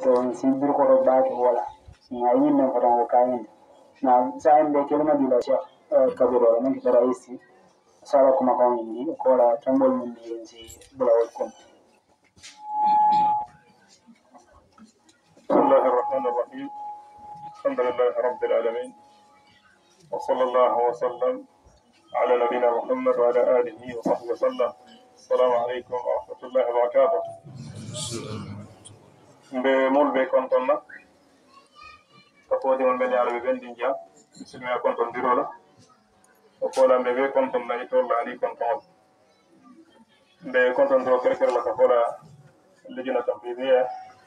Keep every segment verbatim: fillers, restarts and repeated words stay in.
so sibir ko ba ki wala yayin nan fara ko kayan na sai da kelma dila sha kabiro nan ki raisi sala kuma kan ni ko la tambol mun di ci bulawol ko بسم الله الرحمن الرحيم الحمد لله رب العالمين وصلى الله وسلم على نبينا محمد وعلى آله وصحبه وسلم السلام عليكم ورحمة الله وبركاته بمول بكونتون تقودي من بني على بندين جا بسم الله كونتون ديرولا وقولا بكونتون لا يتولى علي كونتون بكونتون دو كركر لك فولا لجنة تنفيذية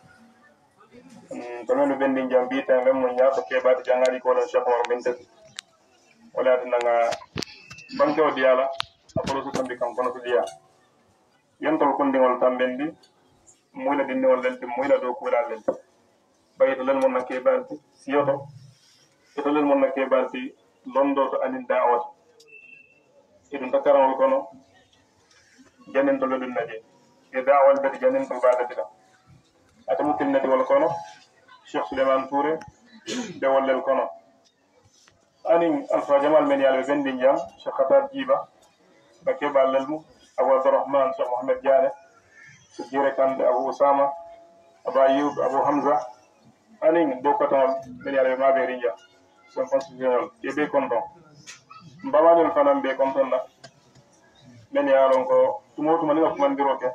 تمنو بندين جام بيتا مم نيا بكي بات جانغالي كولا شاكو بنتك ولا تنغا بانكو ديالا أقول سكان بكم كنا سديا ينتظر كندي ولا تامبندي مويلا ديني ولا لنتي مويلا دوكو ولا لنتي بايت لن منا كيبالتي سيوتو يتلن منا كيبالتي لندو أنين دعوة إذن تكرم الكونو جنين تلو النجي يدعوة البيت جنين تلو بعد كده أتمكن النبي والكونو الشيخ سليمان توري دول الكونو أني ألفا جمال من يالي بندين جام شيخ خطاب جيبا بكيب على المو أبو عبد الرحمن شيخ محمد جاني سجيرة كان أبو أسامة أبو أيوب أبو حمزة أني دوكتون من يالي ما بيرينجا سنفان سجيرة يبي كونتون مبابا الفنان بي كونتون من يالون كو تموتو مني وكمان ديروكي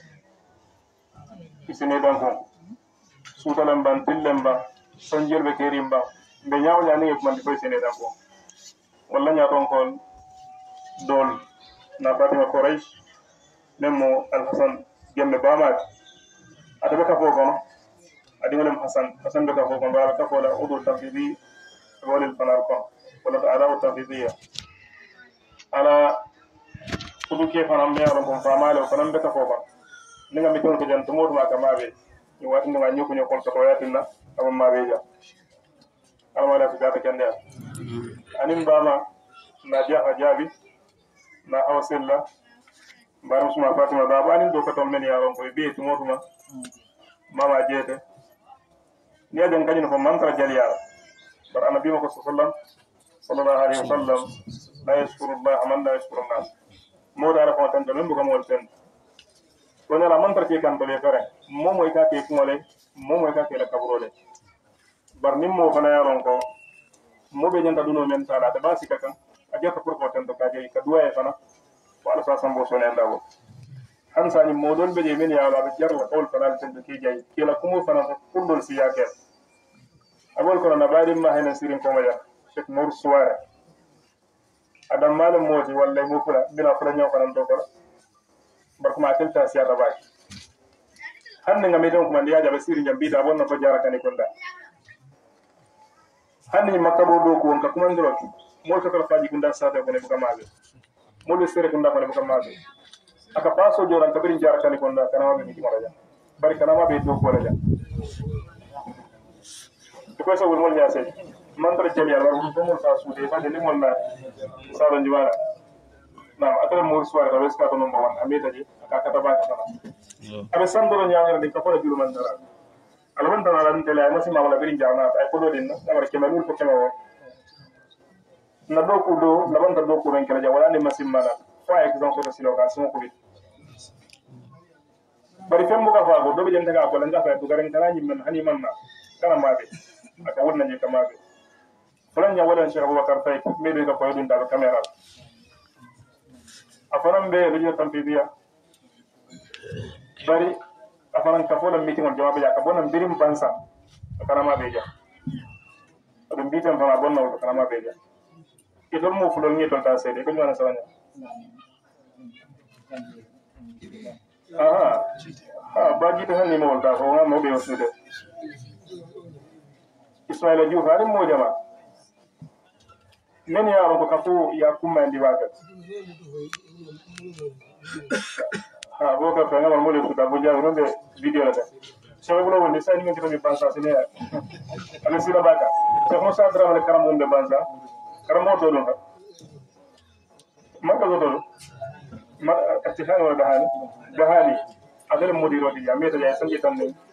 isine danko sutalam ban tillem ba sanjir be kerim ba be nyaaw nyaani ak man di koy isine danko wala nya ton kon dol na fatima quraish nemo al hasan gembe bamat adabe ka foko no adi wala hasan hasan be ka foko ba ka fola udur tafidi wala al fanar ko wala ala tafidiyya ala kudu ke fanam be ron ko famale ko nan be ka foko ninga mi ton ko jan to modu maka mabe ni wati nga nyoko nyoko ko to yatinna am mabe ja alma la figata kende anim bama na dia hajabi na awsilla barum suma fatima baba anim do ko to men yaron ko be to modu ma mama jete ni adan kanino ko mantra jaliya bar annabi ko sallallahu sallallahu alaihi wasallam la yashkuru allah man la yashkuru nas modu ara ko tan do men bu ko mol ten wona la mantra ke kan tole fere momo e ka ke kumole momo e ka ke la kaburole bar nim mo fana yaron ko mo be nyanta duno men sala da basi kakan ajata pour ko tan to kaje ka duwa e fana wala sa sambo so ne ndawo hansa ni mo don be je men yaala be jarwa tol fana tan to ke jay ke la kumo fana ko kundol si yakel abol ko na bari ma hena sirin ko maya Sheikh Nour Souare adam malam moti walla mo fula bina fula nyaw fana do ko barkuma telta siyata baki hanne ngam don kuma ndiya jabe siri jambita bonna ko jara kan ko nda hanne makabo do ko wonka kuma ndoro mo to kala faji gunda sata ko ne buka mabe mo le sere ko nda ko ne buka mabe aka paso joran kabiri jara kan ko nda kana mabe ni maraja bari kana mabe do ko raja ko so wol mo nyaase man tra jeli yalla ko mo sa suude fa de limol na sa do jiwara nam atara mo suwara da weska to number one ameta ji aka kata ba ta abe sandoro nyaawere de ko fara julu man dara alwan tan ala tele ay masi mawla birin jaawna ay ko do din na ke manul ko kema na do ko do na banda do ko ren kala ja wala ni masi mala fa exemple ko silo ka so ko bit bari fembo ka fa go do be jenta ka ko langa fa du garen kala ni man hani man na kana mabe aka wonna je kamabe fulan nya wala Cheikh Abubakar Tay me be ka ko dun da camera afaran be lujina tampidiya bari afaran kafola meeting on jamabe ya ka bonan birim bansa kana ma beja adum bitam fama bonna kana ma beja idol mo fulol ni ton ta sede ko nyana sawanya aha ha bagi to hanni mo ta ko mo be osude Ismaila Diouf ari mo jama men ya ko kafu ya kuma ndi wagat ha boka fanga mo le tuta boja rombe video la so ko woni sa ni ngi to bansa sene ala sila baka so mo sa dra wala karam wonde bansa karam mo to don ka man ka do ma attihani wala dahani dahani adal modiro di ameta ya sanji tan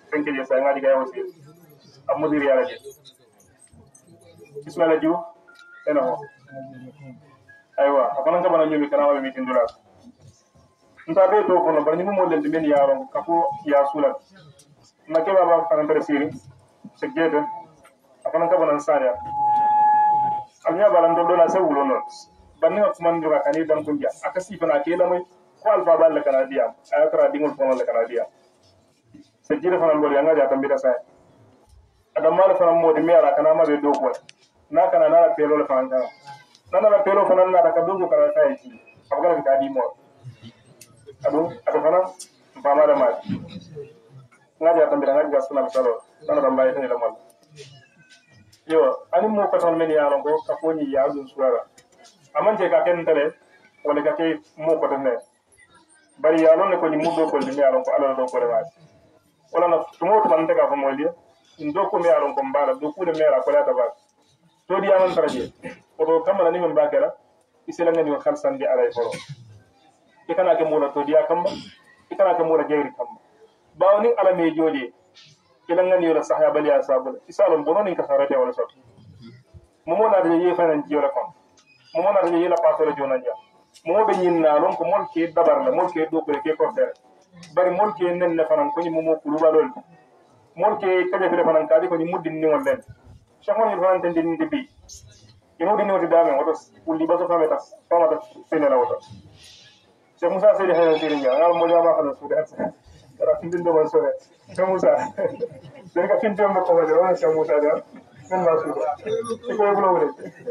fenke je sa ngadi ga wasi am mudir yalla je Ismaila Diouf ena ho aywa akana ka bana nyumi kana wa mi tindura nta be to kono bar ni mo len men yaaro kapo ya sulat na ke baba kana ber siri se gede akana ka bana sanya alnya balan do la se wulo non banni ko man dura kani dan kunja akasi fana ke la moy ko alfa bal kana diam ayatra dingul kono la kana diam se jire fana mbori anga ja tambira sa adam mal fana modi mi ara kana ma be do ko na kana na pelo la fana nana la pelo fana na ka dungu kana tay ci abgala ka di mo adu adu fana bama da ma ngaji atam bi ngaji gasuna salo nana da mbay tan da mal yo ani mo ko ton men ya ron ko ka foni ya dun suara amante ka ken tele wala ka ke mo ko tan ne bari ya non ne ko ni muddo ko ni ya ron ko ala do ko re wala na tumo to man daga fa mo li ndo ko mi ya ron ko mbara do ku de mera ko la ta ba to di aman taraje oto kamala ni men bakera isela ngani o khalsan di alay foro ikana ke mula to dia kamba ikana ke mula jeyri kamba bawni ala me jodi ila ngani wala sahya bali asabul isalon bononi ka sarate wala sot momo na de ye fanan jiyola kon momo na de ye la pasole jona ja momo be nyinna lon ko mol ke dabar la mol ke do ko ke ko fer bari mol ke nen ne fanan ko ni momo kulu balol mol ke kaje fele fanan kadi ko ni muddin ni won len chakon ni fanan tan din dibi ino dini wati dame wato ulli baso fameta famata fene la wato Cheikh Moussa Seydi Hayya Seydi Dia ngal mo jama xana suude at dara findin do won sore Cheikh Moussa den ka findin mo ko wala wala Cheikh Moussa da men ma suude ci ko bulo wala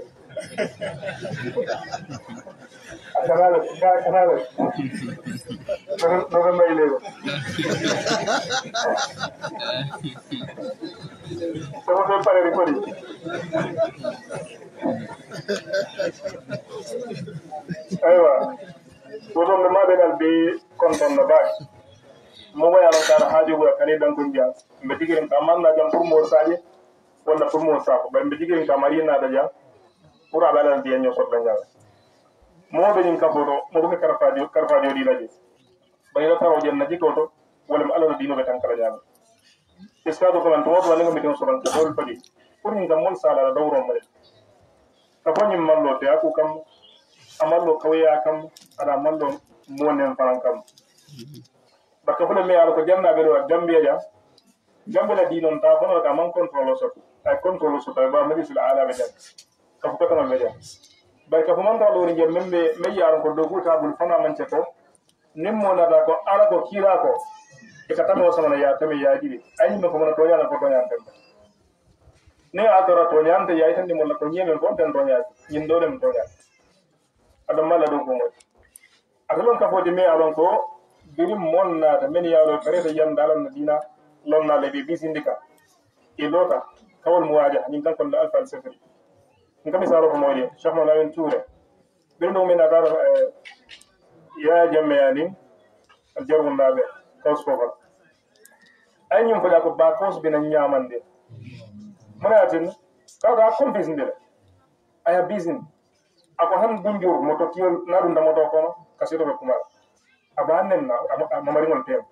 akala ka akala no no may lego Cheikh Moussa pare ri ko di aywa woto me maɓe ngal be konton no baaki mo wayano kara haajogo kane dankon jam mbe jigirin ka manna jam pour mo saje walla pour mo sako ɓay mbe jigirin ka marinada jam pour aɓe alana diya ño sotla ñaw moɓe ñin kafoto moɓoke karfadio karfadio ɗinaje ɓayno tawo jen na jikoto walla mi alano dinoɓe tan kala ñaame est ce que aɗo koman to woto wannga miten soran ko dol fadi pour ñin kam mon salala dawron maɗen kafoñim mallo te aku kam amallo kawya kam ada mallo monen faran kam barka fule me ala ko janna be do gambia ja gambia la dinon ta fono ka man control so ay control so ta ba majlis al ala be jan ka ko tan be jan barka fu man ta lo ri jam membe me yaron ko do ko ta bul fana man ce ko nimmo na da ko ala ko kira ko e ka tan o sama ya tame ya dibi ay me ko man to yana ko to yan tan ne atara to yan ta ya tan di mo la ko nyemen ko tan to yan yin do dem to yan adam mala do ko mo adalon ka fodi me alon ko birim mon na da men yaalo kare da yam dalan na dina lon na le be bisindika e lota kawal muwaja ni kan kon da alfa al-sifri ngam misalo ko moy cheikh mo lawen touré birim do men na dara ya jamme yani al jarwun nabe kaws ko fa ay ñum ko da ko ba kaws bi na ñamande manatin ka da kon bisindile aya bisin ako han bunjur moto tiyol naɗum damoto kono kasito ɓe kumara aba hannen na mamariŋol tem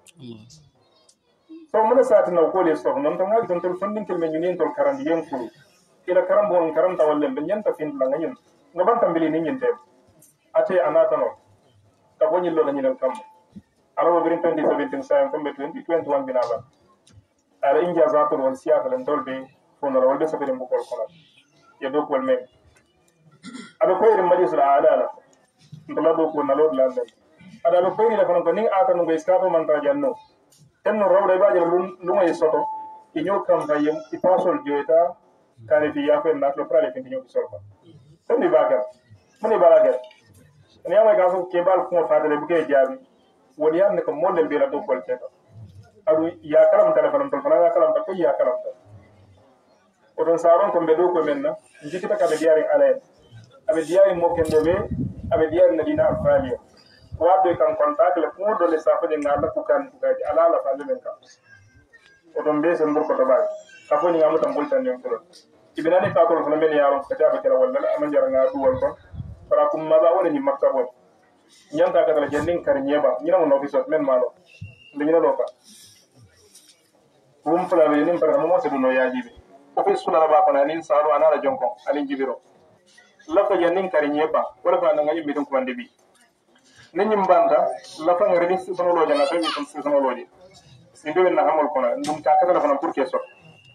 so mona satinaw kole sof non to ŋaagi ton tol fondinkel men ñunin tol karandi yen kulu ila karambo on karanta wallen ɓe ñanta findula ŋañin ngo banta mbili ni ñin tem ate a natano ka bo ñillola ñinen kammo alama birin twenty seventeen sayen comme twenty twenty one binaba ala injasatol won siyatalen tol ɓe fonora wolɓe sofede mbukol kono ye dokuwol men aɓe koyri majlis la alala ntola do ko nalod la nden ada aɓe koyri la fanan ko nin atanu go iskato manta janno tenno rawde baje lungo e soto e ñoo kam fayem i pasol joyta kare fi yako en natlo prale fi ñoo solfa tonni bagal moni balagal ni amay gaso ke bal ko fadale bu ke jaabi woni yanne ko model be la do kol teto adu ya karam telephone to fana ya karam ta ko ya karam ta o don saron ko be do ko menna jikita ka be diari alayen aɓe diyawi mokkendoɓe aɓe diyari nadina alfaliya wadde kan contact le pour dole safaje ngarla kukan kukaji ala ala falle men kam oɗon mbe sen mburko to ɓawi kafoni ngamutan bultan nden kulon ibinani kakol fana men yaron ko jaɓe kela wallal ama jaranga duwol kon fara kum maɓa wona ñi maktabon ñanta katala jendin kar ñeɓa ñinamo nofi sot men malo nde ñinalo ka wum fula be nim para mo se do no yaji be o fe sula ba ko na nin saru anara jonko alin jibiro lafa janin kari nyeba wala fa na ngaji bidun ko mande bi nin nyimbanda lafa ngari ni sono lo jana tawi kon sono lo ji sindo na hamol kona ndum ta kala kona pour que so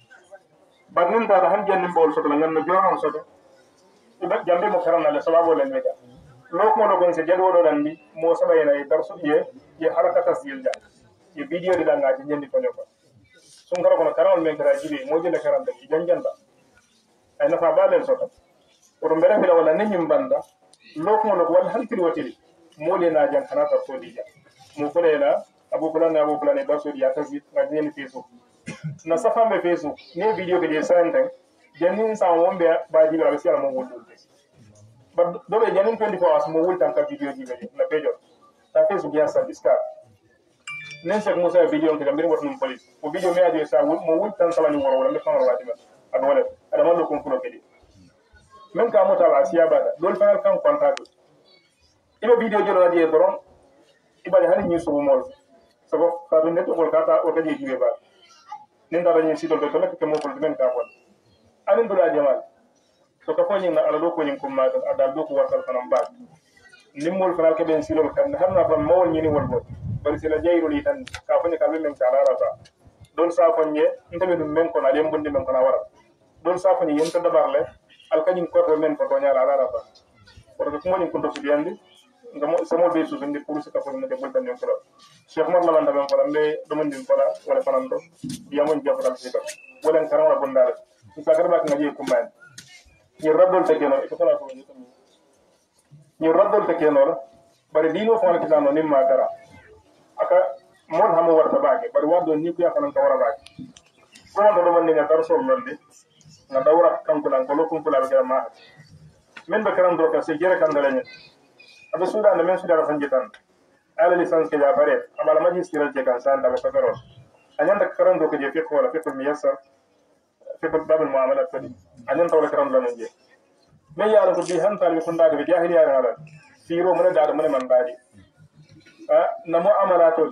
badnin da han jannin bol so to ngan no joram so to iba jambe mo karam na le sababu le mega lok mo do gon se jado do dandi mo sabay na darsu ye ye harakata silda ye video di danga ci ñendi ko ñoko sun karo kono karal men kara jibe mo jende karam da ci janjanda ay nafa balen soto ko mbere fi wala nit ñim banda lok mo do wal hal kiri watiri mo le na jan kana ta so di ja mo ko le na abu kula na abu kula ne darsu di ya tasbit nga ñendi facebook na safa me facebook ne video ke je sante jannin sa wombe ba jibe ba siala mo wulul but do be janin twenty-four hours mo wul tan ka video jibe na pejo ta facebook ya sa discard nen sek musa video ke gambir wat num police o video me ade sa wul mo wul tan sala ni woro wala me famara wati ma ad wala ada man ko ko kedi men ka mota la siya bada dol fanal kan contact ibe video jolo adi borom ibali hani ni subu mol sabo ka do neto ko kata o kadi jibe ba nen da ni sidol be to nek ke mo ko men ka won anin dula jamal so ka foni na ala do ko nyin ko ma do adal do ko wartal fanam ba nimmol fanal ke ben silol kan hamna fam mawol nyini wol bo bari sila jayru li tan ka foni ka men ka rara ta don sa fonye ntabe dum men ko na dem bondi men ko na wara don sa foni yenta dabarle al kanyim ko to men ko to nyala rara ta ko ko mo nyin ko to sudiyandi ngamo samo be su ndi pour ka foni ne bol tan ko cheikh mar lamanda men ko lambe do mon dim ko la wala fanam do yamon jafal ci ko wala karam wala bondal sa garba ngaji ko man ni raddol te keno e ko la ko ni tan ni raddol te keno bari dino fo la kitano nim ma dara aka mon hamo warta baake bari wado ni ko yakana ka wara baake ko won do man ni ngar sol lande na dawra kanko lan ko lokum ko la be ma men be karam do ka se jere kan dalagne abe suda na men suda san jitan ala licence ke ya bare abala magistral je kan san da ko karo anyanda karam do ko je fiqh wala fiqh miyassar في باب المعاملات فدي أنين تولى كرام لنا نجى ما يعرف بدي هم تعلم يكون داعي بدي أهلي يا هذا سيرو من دار من من داري آه نمو عملاتول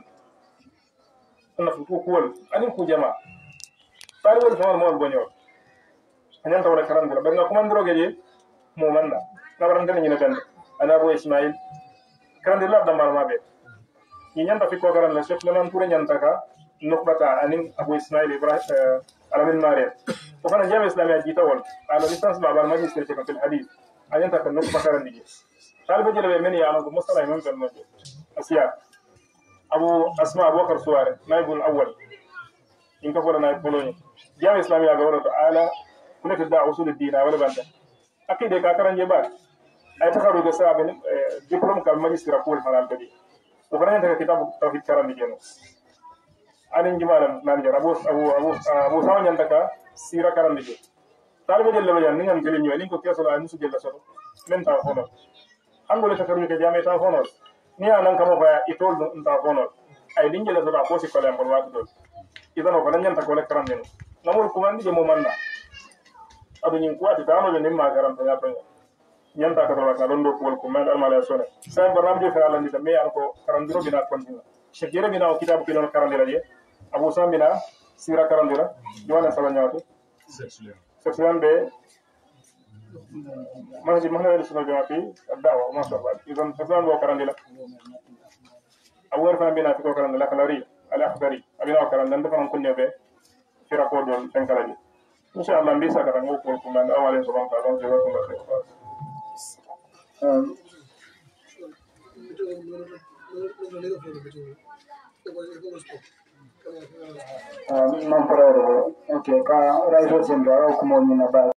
نفوق كول أنين كوجما تعرف الفهم مول بنيور أنين تولى كرام دلا بدنا كمان دروجي جي مو منا نبرم دلني نبند أنا أبو إسماعيل كرام دلا دمار ما بيت ينين تفيق كرام لسه لنا نقول ينين تكا نقبة أنين أبو إسماعيل إبراهيم على من ماريا وكان جامع إسلامي جيتاول على لسانس بابا المجلس اللي في الحديث أجن تكن نقطة كرن دي طالب جل بمني على مصطلح إمام في المسجد أسياء أبو أسماء أبو بكر سواري نائب الأول إن كفر نائب بولوني جامع إسلامي أقول تعالى كنا تدعى أصول الدين ولا بند أكيد كاكرن جبار أي تخرج السابق دبلوم كالمجلس رقول من البدي وكان ينتهي كتاب توحيد كرن دي anin jimalam nanja abu abu abu abu sawan yantaka sira karam dije talbe jelle bayan ngam jeli nyo lin ko keso la nisu jelle soto men ta hono angole ta karu ke jame ta hono ni anan kamo fa itol ta hono ay din jelle soto ko si ko lam ko wat do idano ko nyanta ko le karam den namul ko mandi mo manna adu nyin ko ati tano je nimma karam ta yato nyanta ka to ka dondo ko ko men almala sone sa baram je fa ala ni ta me an ko karam diro bina kontina shekere bina o kitabu kilon karam dira je Abu Samina sira karandira jwana sala nyawatu section be manji mahna sunu jamaati dawa ma sha Allah idan section bo karandila awar fa bina ko karandila kalari al akhdari abina karandanda dafa kunne be sira ko don tankalaji insha Allah mbisa ka ngo ko ko man awale subhanahu wa ta'ala jazakum Allah khair non però ok ka raiso sembra come ogni